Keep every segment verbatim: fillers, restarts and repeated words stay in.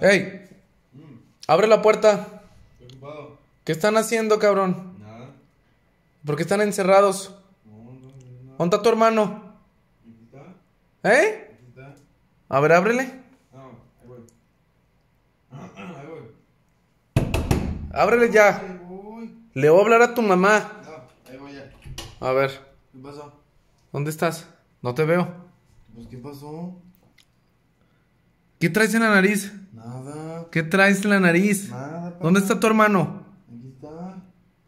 ¡Ey! Abre la puerta. Estoy ocupado. ¿Qué están haciendo, cabrón? Nada. ¿Por qué están encerrados? No, no, no. ¿Dónde está tu hermano? ¿Aquí está? ¿Eh? ¿Aquí está? A ver, ábrele. No, ahí voy. Ahí voy. Ábrele ya. Ahí voy. Le voy a hablar a tu mamá. No, ahí voy ya. A ver, ¿Qué pasó? ¿dónde estás? No te veo. Pues, ¿qué pasó? ¿Qué traes en la nariz? Nada. ¿Qué traes en la nariz? Nada, papá. ¿Dónde está tu hermano? Aquí está.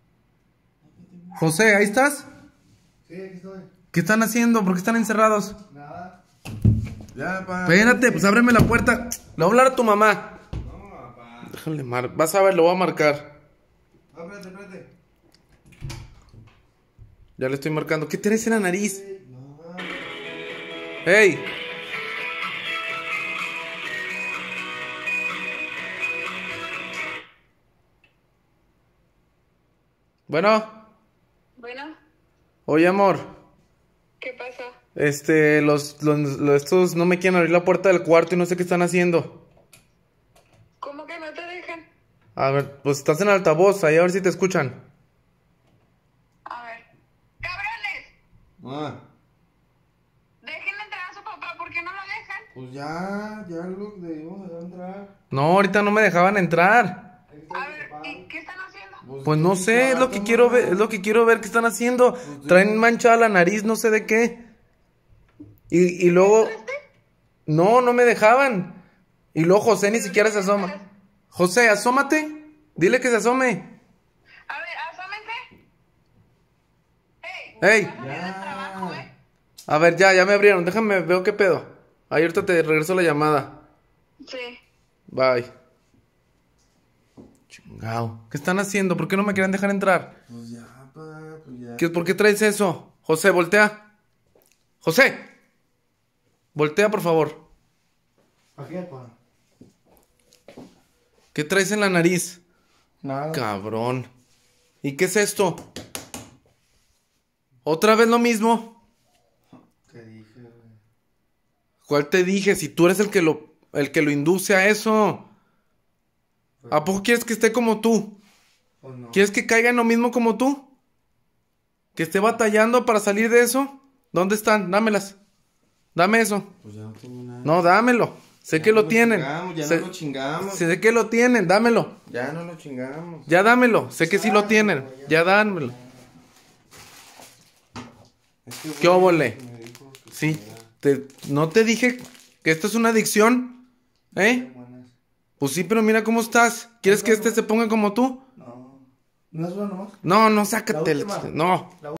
José, ¿ahí estás? Sí, aquí estoy. ¿Qué están haciendo? ¿Por qué están encerrados? Nada. Ya, papá. Espérate, pues ábreme la puerta. Le voy a hablar a tu mamá. No, papá. Déjale mar... Vas a ver, lo voy a marcar. No, espérate, espérate. Ya le estoy marcando. ¿Qué traes en la nariz? Nada. ¡Ey! Bueno, Bueno, oye amor, ¿qué pasa? este, los, los, los- estos no me quieren abrir la puerta del cuarto y no sé qué están haciendo. ¿Cómo que no te dejan? A ver, pues estás en altavoz, ahí a ver si te escuchan. A ver. ¡Cabrones! Ah, Dejen entrar a su papá, ¿por qué no lo dejan? pues ya, ya lo debimos de entrar. No, ahorita no me dejaban entrar. Ahí está A tu ver, papá. ¿y qué están haciendo? Pues no sé, es lo que quiero ver, es lo que quiero ver qué están haciendo. Traen manchada la nariz, no sé de qué. Y, y luego, no, no me dejaban. Y luego José ni siquiera se asoma. José, asómate. Dile que se asome. A ver, asómense. ¡Ey! Ey. Vas a salir del trabajo, ¿eh? A ver, ya, ya me abrieron. Déjame, veo qué pedo. Ahí ahorita te regreso la llamada. Sí. Bye. Chingao. ¿Qué están haciendo? ¿Por qué no me quieren dejar entrar? Pues ya, papá, pues ya. ¿Qué, ¿Por qué traes eso? José, voltea. José. Voltea, por favor. Aquí, papá. ¿Qué traes en la nariz? Nada. Cabrón. ¿Y qué es esto? ¿Otra vez lo mismo? Te dije, güey. ¿Cuál te dije? Si tú eres el que lo, el que lo induce a eso. ¿A poco quieres que esté como tú? Pues no. ¿Quieres que caiga en lo mismo como tú? ¿Que esté batallando para salir de eso? ¿Dónde están? Dámelas. Dame eso. Pues ya no tengo nada. No, dámelo. Sé Ya que no lo tienen. Chingamos, ya sé, no lo chingamos. sé que lo tienen. Dámelo. Ya no lo chingamos. Ya dámelo. Sé que sí lo tienen. Ya dámelo. Es que, ¿Qué güey, óvole? me dijo que Sí. era Te, ¿No te dije que esto es una adicción? ¿Eh? buenas. Pues sí, pero mira cómo estás. ¿Quieres que este se ponga como tú? No. ¿No es una nomás? No, no, sácate. La última. No.